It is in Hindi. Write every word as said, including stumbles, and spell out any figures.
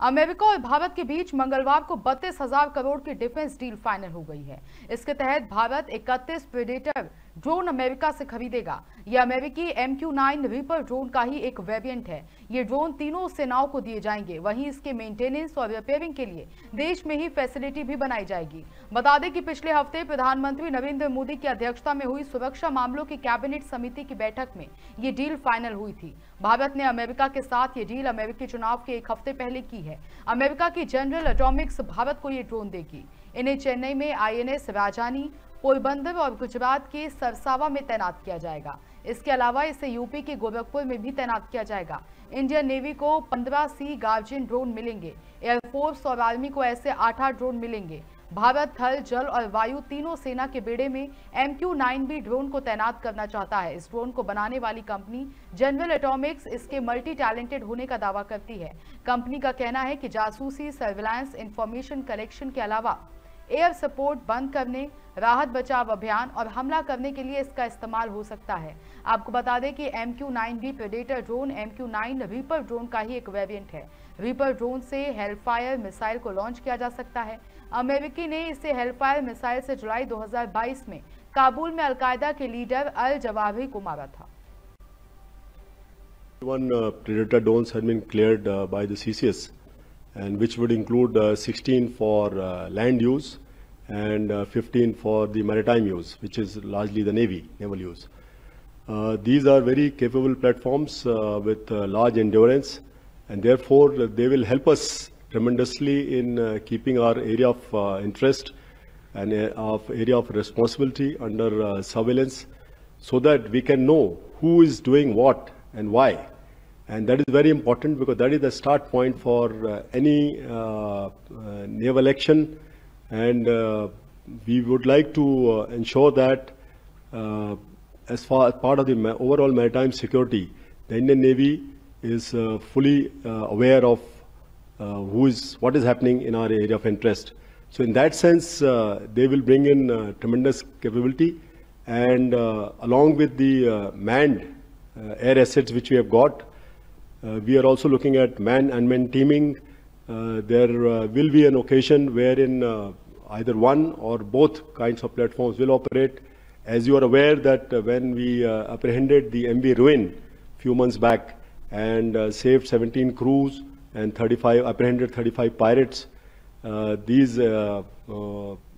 अमेरिका और भारत के बीच मंगलवार को बत्तीस हजार करोड़ की डिफेंस डील फाइनल हो गई है। इसके तहत भारत इकतीस प्रेडेटर ड्रोन अमेरिका से खरीदेगा। यह अमेरिकी M Q nine reaper drone का ही एक वेरिएंट है। ये ड्रोन तीनों सेनाओं को दिए जाएंगे। वहीं इसके मेंटेनेंस और रिपेयरिंग के लिए देश में ही फैसिलिटी भी बनाई जाएगी। बता दें कि पिछले हफ्ते प्रधानमंत्री नरेंद्र मोदी की अध्यक्षता में हुई सुरक्षा मामलों की कैबिनेट समिति की बैठक में ये डील फाइनल हुई थी। भारत ने अमेरिका के साथ ये डील अमेरिकी चुनाव के एक हफ्ते पहले की है। अमेरिका की जनरल एटॉमिक्स भारत को ये ड्रोन देगी। इन्हें चेन्नई में I N S Rajali, Porbandar और गुजरात के सरसावा में तैनात किया जाएगा। इसके अलावा इसे यूपी के गोरखपुर में भी तैनात किया जाएगा। इंडियन नेवी को पंद्रह सी गार्जियन ड्रोन मिलेंगे। एयरफोर्स और आर्मी को ऐसे आठ आठ ड्रोन मिलेंगे। भारत थल, जल और वायु तीनों सेना के बेड़े में M Q nine B drone को तैनात करना चाहता है। इस ड्रोन को बनाने वाली कंपनी जनरल एटॉमिक्स इसके मल्टी टैलेंटेड होने का दावा करती है। कंपनी का कहना है कि जासूसी, सर्विलांस, इंफॉर्मेशन कलेक्शन के अलावा एयर सपोर्ट, बंद करने, राहत बचाव अभियान और हमला करने के लिए इसका इस्तेमाल हो सकता है। आपको बता दें कि M Q nine B predator drone M Q nine reaper drone का ही एक वेरिएंट है। रीपर ड्रोन से हेलफायर मिसाइल को लॉन्च किया जा सकता है। अमेरिकी ने इसे हेलफायर मिसाइल से जुलाई दो हज़ार बाईस में काबुल में अलकायदा के लीडर अल जवाहिरी को मारा था। One uh, Predator drones had been cleared uh, by the C C S, and which would include uh, sixteen for uh, land use and uh, fifteen for the maritime use, which is largely the Navy, naval use. Uh, these are very capable platforms uh, with uh, large endurance, and therefore uh, they will help us tremendously in uh, keeping our area of uh, interest and uh, of area of responsibility under uh, surveillance, so that we can know who is doing what and why. And that is very important, because that is the start point for uh, any uh, uh, naval action. And uh, we would like to uh, ensure that uh, as far as part of the ma overall maritime security, the Indian Navy is uh, fully uh, aware of uh, who is, what is happening in our area of interest. So in that sense, uh, they will bring in uh, tremendous capability, and uh, along with the uh, manned uh, air assets which we have got, Uh, we are also looking at man-unmanned teaming. Uh, there uh, will be an occasion wherein uh, either one or both kinds of platforms will operate. As you are aware that uh, when we uh, apprehended the M V Ruin few months back and uh, saved seventeen crews and thirty-five apprehended thirty-five pirates, uh, these uh, uh,